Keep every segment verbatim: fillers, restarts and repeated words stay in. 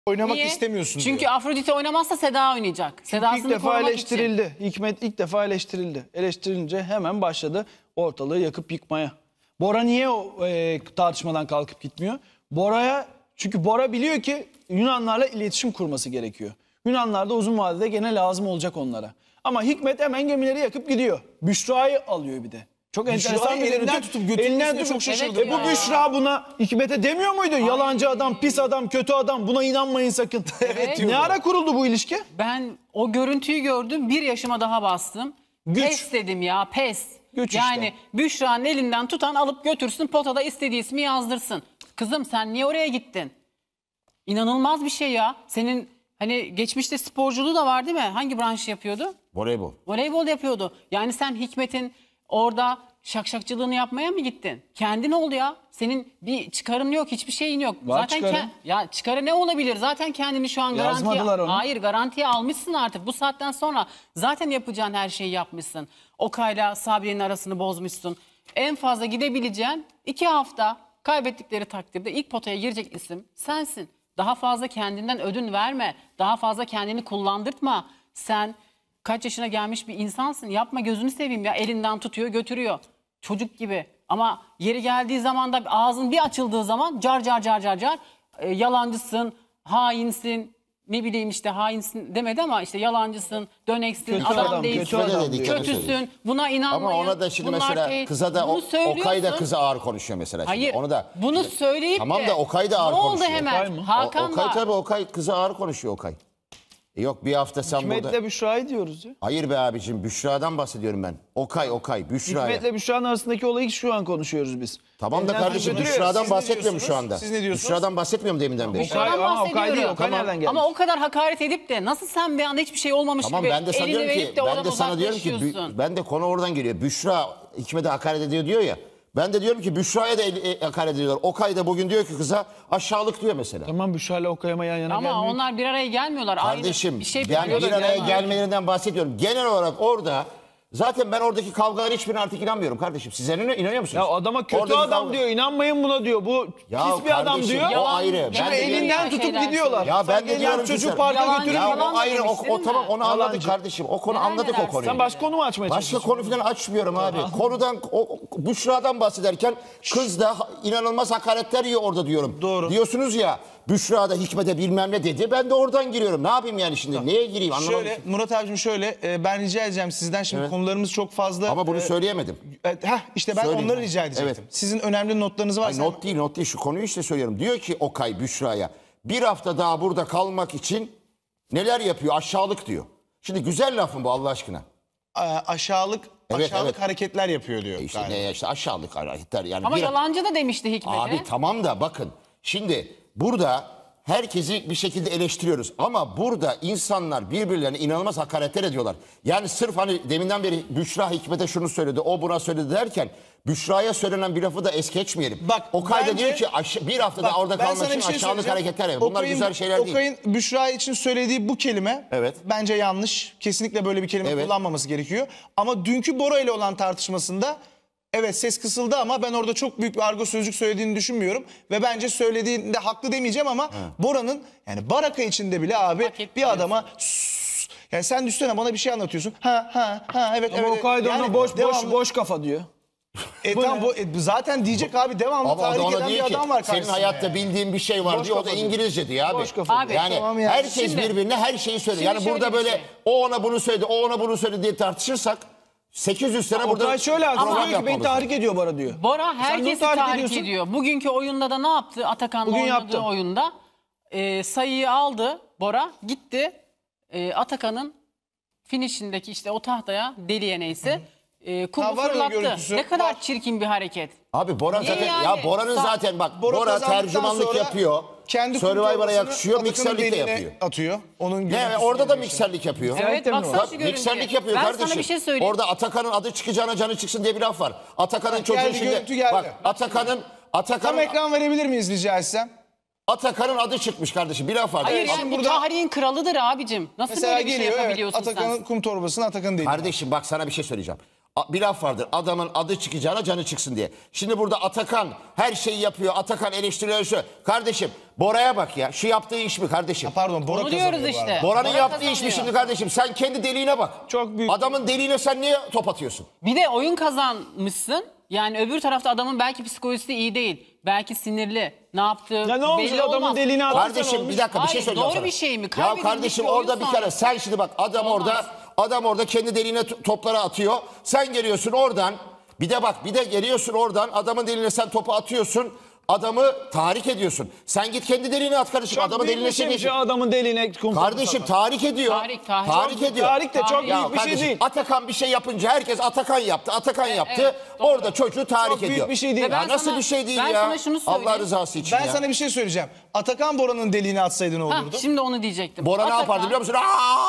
oynamak Niye? istemiyorsun Çünkü diyor. Afrodite oynamazsa Seda oynayacak. Sedasını İlk defa korumak eleştirildi. için. Hikmet ilk defa eleştirildi. Eleştirilince hemen başladı ortalığı yakıp yıkmaya. Bora niye o e, tartışmadan kalkıp gitmiyor? Bora'ya, çünkü Bora biliyor ki Yunanlarla iletişim kurması gerekiyor. Yunanlar da uzun vadede gene lazım olacak onlara. Ama Hikmet hemen gemileri yakıp gidiyor. Büşra'yı alıyor bir de. Çok enteresan bir elinden görüntü. tutup götürmesine Elinden çok tutup şaşırdım. Evet E bu ya. Büşra buna Hikmet'e demiyor muydu? Yalancı adam, pis adam, kötü adam, buna inanmayın sakın. Evet. Ne ara kuruldu bu ilişki? Ben o görüntüyü gördüm, bir yaşıma daha bastım. Güç. Pes dedim ya, pes. Güç yani işte. Büşra'nın elinden tutan alıp götürsün, potada istediği ismi yazdırsın. Kızım sen niye oraya gittin? İnanılmaz bir şey ya. Senin hani geçmişte sporculuğu da var değil mi? Hangi branşı yapıyordu? Voleybol. Voleybol yapıyordu. Yani sen Hikmet'in orada şakşakçılığını yapmaya mı gittin? Kendin ol ya. Senin bir çıkarın yok, hiçbir şeyin yok. Var Zaten çıkarı. ke- ya çıkarı ne olabilir? Zaten kendini şu an garantiye Yazmadılar onu. Hayır, garantiye almışsın artık. Bu saatten sonra zaten yapacağın her şeyi yapmışsın. Okay'la Sabri'nin arasını bozmuşsun. En fazla gidebileceğin iki hafta, kaybettikleri takdirde ilk potaya girecek isim sensin. Daha fazla kendinden ödün verme. Daha fazla kendini kullandırtma. Sen kaç yaşına gelmiş bir insansın. Yapma, gözünü seveyim ya. Elinden tutuyor, götürüyor. Çocuk gibi. Ama yeri geldiği zaman da ağzın bir açıldığı zaman car car car car car e, yalancısın, hainsin, ne bileyim işte hainsin demedi ama işte yalancısın, döneksin, Kötü adam, adam, değilsin, kötü adam diyor. kötüsün, buna inanmayın. Ama ona da şimdi Bunlar mesela şey- kıza da Bunu o, söylüyorsun. Okay da kıza ağır konuşuyor mesela. Şimdi. Hayır. Onu da bunu söyleyip tamam de da Okay da ağır ne oldu konuşuyor. hemen? Okay mı? Hakan O, Okay da tabii Okay kıza ağır konuşuyor Okay. E yok bir hafta sen Hikmet'le burada. Büşra'yı diyoruz ya. Hayır be abicim Büşra'dan bahsediyorum ben. Okay Okay Büşra'ya. Hikmet'le Büşra'nın arasındaki olayı şu an konuşuyoruz biz. Tamam da Elinden kardeşim tutuyor. Büşra'dan Siz ne bahsetmiyorum şu diyorsunuz? anda. Siz ne diyorsunuz? Büşra'dan bahsetmiyorum deminden beri. Okay, Ondan ama Okay değil, bahsediyorum. Okay nereden geldi? Ama o kadar hakaret edip de nasıl sen bir anda hiçbir şey olmamış Tamam gibi ben de sana elini diyorum ki verip de ben oradan de sana diyorum ki uzaklaşıyorsun. Bü- ben de konu oradan geliyor. Büşra Hikmet'e hakaret ediyor diyor ya. Ben de diyorum ki Büşra'ya da el- e, hakaret ediyorlar. Okay da bugün diyor ki kıza aşağılık diyor mesela. Tamam Büşra'yla Okay'ıma yan yana Ama gelmiyor. onlar bir araya gelmiyorlar. Kardeşim Aynı bir şey ben yapıyorlar bir araya yani. gelmelerinden bahsediyorum. Genel olarak orada zaten ben oradaki kavgalara hiçbirine artık inanmıyorum kardeşim. Siz inanıyor, inanıyor musunuz? Ya adama kötü Oradaki adam kavga- diyor, inanmayın buna diyor. Bu Ya pis bir adam kardeşim, diyor. o Yalan- ayrı. yalan Ben de diyorum- Elinden tutup şeyler gidiyorlar. Ya ben de Sanki diyorum yan ki çocuğu sen- parka Yalancı götürüyor. Ya yalan o da ayrı o, demiştin o mi? tamam onu anladık Yalancı. kardeşim. O konu Neler anladık neler o konuyu. Sen başka konu mu açmaya Başka çalışıyorsun? konu falan açmıyorum abi. Konudan o, Büşra'dan bahsederken kız da inanılmaz hakaretler yiyor orada diyorum. Doğru. Diyorsunuz ya Büşra da Hikmet'e bilmem ne dedi. Ben de oradan giriyorum. Ne yapayım yani şimdi? Neye gireyim anlamadım. Şöyle Murat abicim şöyle e, ben rica edeceğim sizden şimdi konularımız çok fazla. Ama bunu e, söyleyemedim. e, heh, işte ben Söyleyeyim. onları rica edecektim. Evet. Sizin önemli notlarınız Ay, varsa. not değil not değil şu konuyu işte söylüyorum. Diyor ki Okay Büşra'ya bir hafta daha burada kalmak için neler yapıyor aşağılık diyor. Şimdi güzel laf mı bu Allah aşkına? e, aşağılık Evet, aşağılık evet. hareketler yapıyor diyor. E işte galiba. ne işte aşağılık hareketler yani. Ama bir- yalancı da demişti Hikmet'e. Abi tamam da bakın şimdi burada herkesi bir şekilde eleştiriyoruz ama burada insanlar birbirlerine inanılmaz hakaretler ediyorlar. Yani sırf hani deminden beri Büşra Hikmet'e şunu söyledi, o buna söyledi derken Büşra'ya söylenen bir lafı da es geçmeyelim. Bak, Okay da bence- diyor ki aş- bir hafta Bak, daha orada ben kalmak sana için bir şey aşağılık söyleyeceğim. hareketler yapıyor. Bunlar Okay'ın- güzel şeyler değil. Okay'ın Büşra için söylediği bu kelime Evet. bence yanlış. Kesinlikle böyle bir kelime Evet. kullanmaması gerekiyor. Ama dünkü Bora ile olan tartışmasında evet ses kısıldı ama ben orada çok büyük bir argo sözcük söylediğini düşünmüyorum. Ve bence söylediğinde haklı demeyeceğim ama Bora'nın yani baraka içinde bile abi Hak etmiyorsun. bir adama "Sus." yani sen düşsene bana bir şey anlatıyorsun. Ha ha ha evet Ama evet. Okay da Yani ona boş boş devamlı- boş kafa diyor. E, tamam, bu, e, zaten diyecek abi devamlı Ama o da tahrik ona eden diyor bir ki adam var senin karşısında. hayatta yani. bildiğin bir şey var Boş diyor. O da kafa diyor. İngilizce diyor abi. Boş kafa Abi, diyor. Yani tamam ya. herkes Şimdi- birbirine her şeyi söylüyor. Şimdi Yani burada şöyle bir böyle şey. o ona bunu söyledi, o ona bunu söyledi diye tartışırsak sekiz yüz sene burada Okay şöyle haklı program diyor ki beni yapmamız tahrik ediyor Bora diyor. Bora Sen bunu herkesi tahrik tahrik ediyorsun. ediyor. Bugünkü oyunda da ne yaptı? Atakan'la Bugün oynadığı yaptı. oyunda e, sayıyı aldı Bora. Gitti e, Atakan'ın finişindeki işte o tahtaya deliye neyse e, kumu Ha, var öyle fırlattı. görüntüsü. Ne kadar Var. çirkin bir hareket. Abi Bora Niye zaten yani? ya Bora'nın Sa- zaten bak Bora Bora, kazandıktan tercümanlık sonra yapıyor. Kendi Survivor'a kontrolünü yakışıyor, Atakan'ın mikserlik de beynine yapıyor. Atıyor. Onun Ne görüntüsü orada da geliyor mikserlik yapıyor. Evet, de mi baksana var? şu görüntüye. Mikserlik yapıyor ben kardeşim. sana bir şey söyleyeyim. Orada Atakan'ın adı çıkacağına canı çıksın diye bir laf var. Atakan'ın Bak, çocuğu geldi, şimdi görüntü geldi. bak Atakan'ın Tam Atakan'ın ekran verebilir miyiz rica etsem? Atakan'ın adı çıkmış kardeşim. Bir laf var. Hayır Evet. yani Şimdi bu burada- tarihin kralıdır abicim. Nasıl Mesela böyle bir şey geliyor evet, yapabiliyorsun Atakan'ın sen? kum torbasını Atakan'ın değil. Kardeşim bak sana bir şey söyleyeceğim. A- Bir laf vardır. Adamın adı çıkacağına canı çıksın diye. Şimdi burada Atakan her şeyi yapıyor. Atakan eleştiriyor. Şu. Kardeşim Bora'ya bak ya. Şu yaptığı iş mi kardeşim? Pardon Bora Onu kazanıyor diyoruz bu işte. arada. Bora'nın Bora yaptığı iş mi kazanıyor. şimdi kardeşim? Sen kendi deliğine bak. Çok büyük. Adamın deliğine sen niye top atıyorsun? Bir de oyun kazanmışsın. Yani öbür tarafta adamın belki psikolojisi iyi değil. Belki sinirli. Ne yaptığı Ya ne olmuş belli adamın olmaz. deliğine atırsan Kardeşim olmuş. bir dakika bir şey Hayır, söyleyeceğim doğru sana. bir şey mi? Ya Kaybedilmiş kardeşim bir oyun orada bir sonra. kere sen şimdi bak adam Olmaz. orada adam orada kendi deliğine to- topları atıyor. Sen geliyorsun oradan bir de bak bir de geliyorsun oradan adamın deliğine sen topu atıyorsun. Adamı tahrik ediyorsun. Sen git kendi deliğine at kardeşim. Çok Adamın büyük deliğine bir şey şey şu adamın deliğine kum Kardeşim topu tahrik ediyor. Tahrik, tahrik. Çok- ediyor. tahrik de çok Tahrik. büyük bir şey kardeşim, değil. Atakan bir şey yapınca herkes Atakan yaptı. Atakan yaptı. evet, doğru. Orada çocuğu tahrik Çok büyük ediyor. bir şey değil. Ve ben Ya nasıl sana- bir şey değil ben ya? sana şunu söyleyeyim. Allah rızası için Ben ya. sana bir şey söyleyeceğim. Atakan Bora'nın deliğine atsaydı ne Hah, olurdu? şimdi onu diyecektim. Bora ne Atakan- yapardı biliyor musun?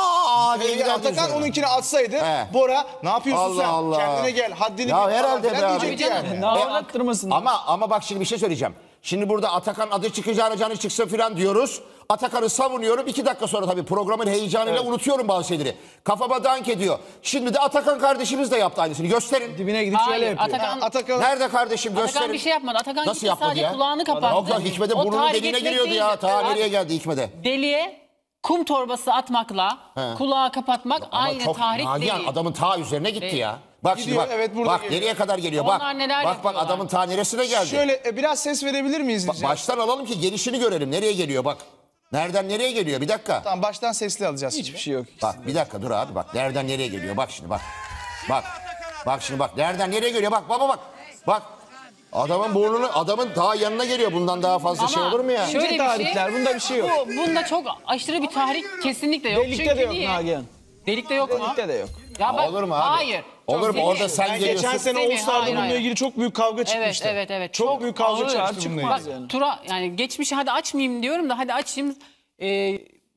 Aa, diye Ee, giderdi Atakan üzerine. onunkini atsaydı He. Bora ne yapıyorsun Allah sen? Allah. Kendine gel. Haddini Ya bil falan herhalde filan be abi. diyecekti Tabii canım. yani. Ne ağlattırmasın. Ama ama bak şimdi bir şey söyleyeceğim. Şimdi burada Atakan adı çıkacağına canı çıksın falan diyoruz. Atakan'ı savunuyorum. İki dakika sonra tabii programın heyecanıyla unutuyorum bazı şeyleri. Kafama dank ediyor. Şimdi de Atakan kardeşimiz de yaptı aynısını. Gösterin. Dibine gidip şöyle Hayır, yapıyor. Atakan, Atakan Nerede kardeşim gösterin. Atakan bir şey yapmadı. Atakan Nasıl gitti yapmadı sadece ya? kulağını kapattı. Yok ya Hikmet'e O burnunun tahrik deliğine etmek giriyordu ya. değildi. Ta Abi, nereye geldi Hikmet'e? Deliye kum torbası atmakla kulağı kapatmak Ama aynı çok tahrik Nagihan değil. adamın ta üzerine gitti Değil. ya. Bak şimdi Gidiyor, bak. evet, burada bak geliyor. nereye kadar geliyor bak. Onlar neler Bak bak yapıyorlar. adamın ta neresine geldi. Şöyle e, biraz ses verebilir miyiz Ba- rica? Baştan alalım ki gelişini görelim. Nereye geliyor bak. Nereden nereye geliyor? Bir dakika. Tamam baştan sesli alacağız Hiçbir şimdi. şey yok. Bak bir dakika dur abi bak. Nereden nereye geliyor? Bak şimdi bak. Bak. Bak şimdi bak. Nereden nereye geliyor? Bak baba bak. Bak. Adamın burnunu adamın daha yanına geliyor. Bundan daha fazla şey olur mu ya? şöyle İnce bir şey, tahrikler, bunda bir şey yok. Bu, bunda çok aşırı bir tahrik kesinlikle yok. Delikte Çünkü de yok niye? Nagihan. Delikte yok mu? Delikte de yok. Ya bak, Olur mu abi? Hayır. Olur mu? Semih, Orada sen Ben geliyorsun. geçen sene Semih, All Star'da hayır, bununla hayır. ilgili çok büyük kavga Evet, çıkmıştı. evet, evet. Çok, büyük kavga ağır, çıkmıştı çıkmaz bununla ilgili. yani. Tura yani geçmişi hadi açmayayım diyorum da hadi açayım. Ee,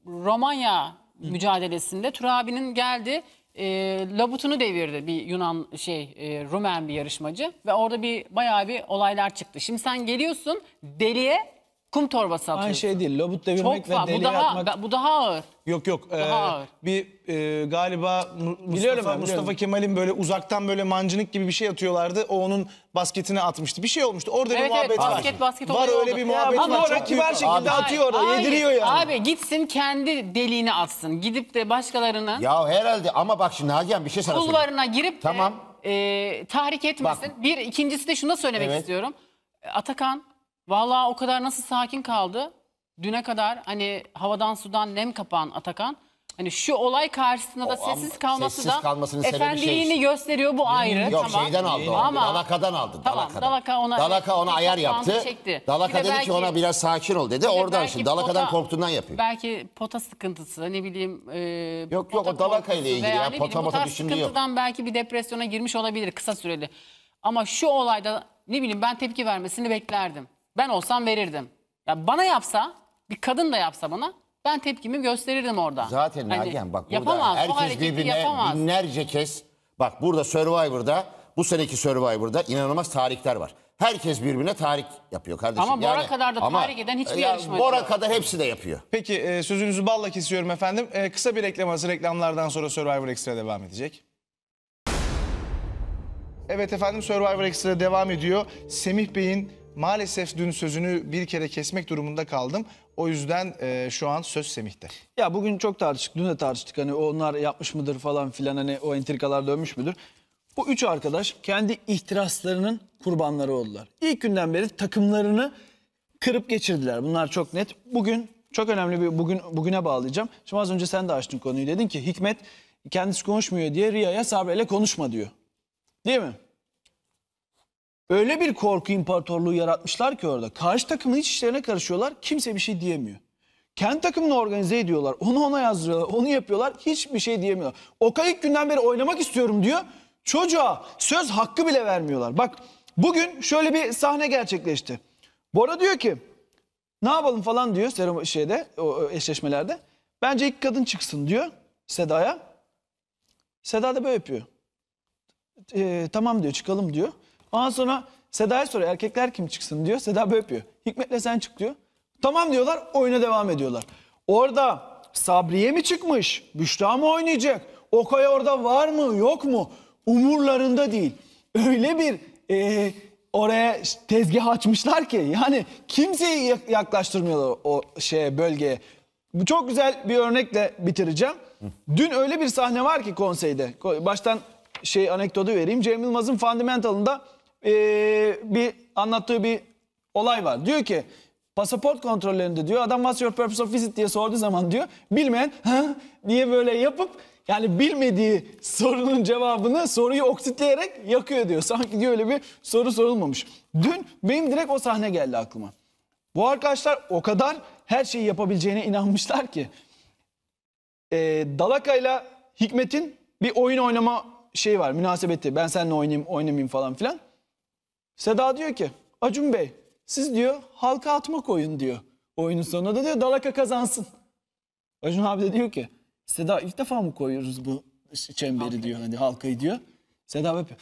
Romanya mücadelesinde Tura abinin geldi. E, labutunu devirdi bir Yunan şey e, Rumen bir yarışmacı ve orada bir bayağı bir olaylar çıktı. Şimdi sen geliyorsun deliye kum torbası atıyorsun. Aynı şey değil. Lobut Çok devirmek ve fa- bu deliğe daha atmak. bu daha ağır. Yok yok. Ee, Daha ağır. bir e, galiba Mu- Biliyorum Mustafa, ben, biliyorum. Mustafa Kemal'in böyle uzaktan böyle mancınık gibi bir şey atıyorlardı. O onun basketine atmıştı. Bir şey olmuştu. Orada Evet bir evet muhabbet var. basket basket Var olayı öyle oldu. bir Ya muhabbet ama var. orada Çok kibar büyük- şekilde Abi, atıyor orada. Hayır, Yediriyor yani. Abi gitsin kendi deliğine atsın. Gidip de başkalarını Ya herhalde ama bak şimdi Nagihan bir şey sana söyleyeyim. kulvarına girip de Tamam. e, tahrik etmesin. Bak. Bir ikincisi de şunu da söylemek Evet. istiyorum. Atakan vallahi o kadar nasıl sakin kaldı. Düne kadar hani havadan sudan nem kapan Atakan. Hani şu olay karşısında da O, ama sessiz kalması sessiz da kalmasının sebebi efendiliğini şey- gösteriyor bu ayrı. Yok tamam. şeyden aldı o. Ama Dalaka'dan aldı. Tamam, Dalaka'dan. Dalaka ona- Dalaka ona evet, ayar bir yaptı. toplantı çekti. Dalaka Bir de dedi ki belki- ona biraz sakin ol dedi. Bir de Oradan belki şimdi Dalaka'dan pota- korktuğundan yapıyor. Belki pota sıkıntısı ne bileyim. E, Yok, yok, o pota Dalaka ile korkusu ilgili veya ya, ne bileyim, pota bu mota tarz düşündüğü yok. sıkıntıdan belki bir depresyona girmiş olabilir kısa süreli. Ama şu olayda ne bileyim ben tepki vermesini beklerdim. Ben olsam verirdim. Ya bana yapsa bir kadın da yapsa bana ben tepkimi gösterirdim orada. Zaten Hani Nagihan bak burada yapamaz, o herkes hareketi birbirine yapamaz. binlerce kez bak burada Survivor'da bu seneki Survivor'da inanılmaz tarihler var. Herkes birbirine tarih yapıyor kardeşim. Ama Bora kadar da tahrik eden hiçbir ya yarışmacı Bora yok. kadar hepsi de yapıyor. Peki e, sözünüzü balla kesiyorum efendim. E, kısa bir reklam arası, reklamlardan sonra Survivor Extra devam edecek. Evet efendim, Survivor Extra devam ediyor. Semih Bey'in maalesef dün sözünü bir kere kesmek durumunda kaldım. O yüzden e, şu an söz Semih'te. Ya bugün çok tartıştık, dün de tartıştık. Hani onlar yapmış mıdır falan filan, hani o entrikalar dönmüş müdür? Bu üç arkadaş kendi ihtiraslarının kurbanları oldular. İlk günden beri takımlarını kırıp geçirdiler. Bunlar çok net. Bugün çok önemli bir bugün bugüne bağlayacağım. Şimdi az önce sen de açtın konuyu, dedin ki Hikmet kendisi konuşmuyor diye Riya'ya Sabri'yle konuşma diyor. Değil mi? Öyle bir korku imparatorluğu yaratmışlar ki orada. Karşı takımın hiç işlerine karışıyorlar. Kimse bir şey diyemiyor. Kendi takımını organize ediyorlar. Onu ona yazdırıyorlar. Onu yapıyorlar. Hiçbir şey diyemiyorlar. Okay ilk günden beri oynamak istiyorum diyor. Çocuğa söz hakkı bile vermiyorlar. Bak bugün şöyle bir sahne gerçekleşti. Bora diyor ki ne yapalım falan diyor serum şeyde, o eşleşmelerde. Bence ilk kadın çıksın diyor Seda'ya. Seda da böyle yapıyor. Ee, tamam diyor, çıkalım diyor. Ondan sonra Seda'ya soruyor erkekler kim çıksın diyor. Seda böyle yapıyor. Hikmet'le sen çık diyor. Tamam diyorlar, oyuna devam ediyorlar. Orada Sabriye mi çıkmış? Büşra mı oynayacak? Okay orada var mı yok mu? umurlarında değil. Öyle bir e, oraya tezgah açmışlar ki yani kimseyi yak- yaklaştırmıyorlar o şeye, bölgeye. Bu çok güzel bir örnekle bitireceğim. Dün öyle bir sahne var ki konseyde. Ko- Baştan şey anekdotu vereyim. Cem Yılmaz'ın Fundamental'ında e, bir anlattığı bir olay var. Diyor ki pasaport kontrollerinde diyor adam what's your purpose of visit diye sorduğu zaman diyor bilmeyen ha diye böyle yapıp yani bilmediği sorunun cevabını soruyu oksitleyerek yakıyor diyor. Sanki diyor öyle bir soru sorulmamış. Dün benim direkt o sahne geldi aklıma. Bu arkadaşlar o kadar her şeyi yapabileceğine inanmışlar ki. Ee, Dalaka'yla Hikmet'in bir oyun oynama şeyi var, münasebeti. Ben seninle oynayayım, oynamayayım falan filan. Seda diyor ki Acun Bey siz diyor halka atma koyun diyor. Oyunun sonunda da diyor Dalaka kazansın. Acun abi de diyor ki Seda ilk defa mı koyuyoruz bu çemberi diyor hani halkayı diyor. Seda yapıyor.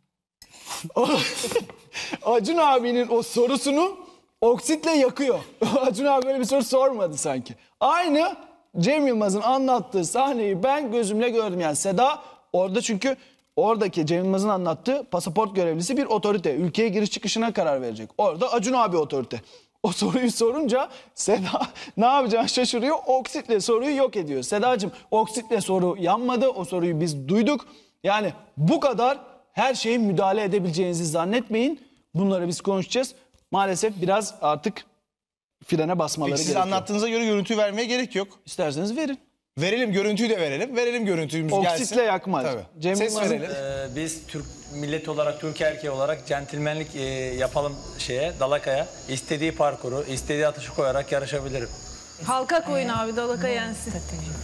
Acun abinin o sorusunu oksitle yakıyor. Acun abi böyle bir soru sormadı sanki. Aynı Cem Yılmaz'ın anlattığı sahneyi ben gözümle gördüm. Yani Seda orada çünkü oradaki Cem Yılmaz'ın anlattığı pasaport görevlisi bir otorite. Ülkeye giriş çıkışına karar verecek. Orada Acun abi otorite. O soruyu sorunca Seda ne yapacağını şaşırıyor. Oksitle soruyu yok ediyor. Sedacığım oksitle soru yanmadı. O soruyu biz duyduk. Yani bu kadar her şeye müdahale edebileceğinizi zannetmeyin. Bunları biz konuşacağız. Maalesef biraz artık frene basmaları Peki siz gerekiyor. anlattığınıza göre görüntü vermeye gerek yok. İsterseniz verin. Verelim, görüntüyü de verelim. Verelim görüntümüz gelsin. Oksitle yakmaz. Tabii. Cem Ses Yılmaz'ın- verelim. Ee, biz Türk milleti olarak, Türk erkeği olarak centilmenlik e, yapalım şeye, Dalaka'ya. İstediği parkuru, istediği atışı koyarak yarışabilirim. Halka koyun abi Dalaka yensin.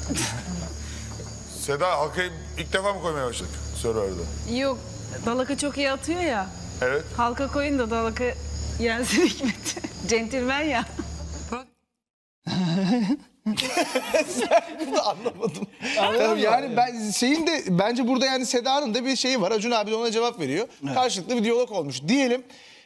Seda halkayı ilk defa mı koymaya başladık Survivor'da? Yok Dalaka çok iyi atıyor ya. Evet. Halka koyun da Dalaka yensin Hikmet. Centilmen ya. Bunu anlamadım. Tabii yani ben şeyin de bence burada yani Seda'nın da bir şeyi var. Acun abi de ona cevap veriyor. Karşılıklı bir diyalog olmuş. Diyelim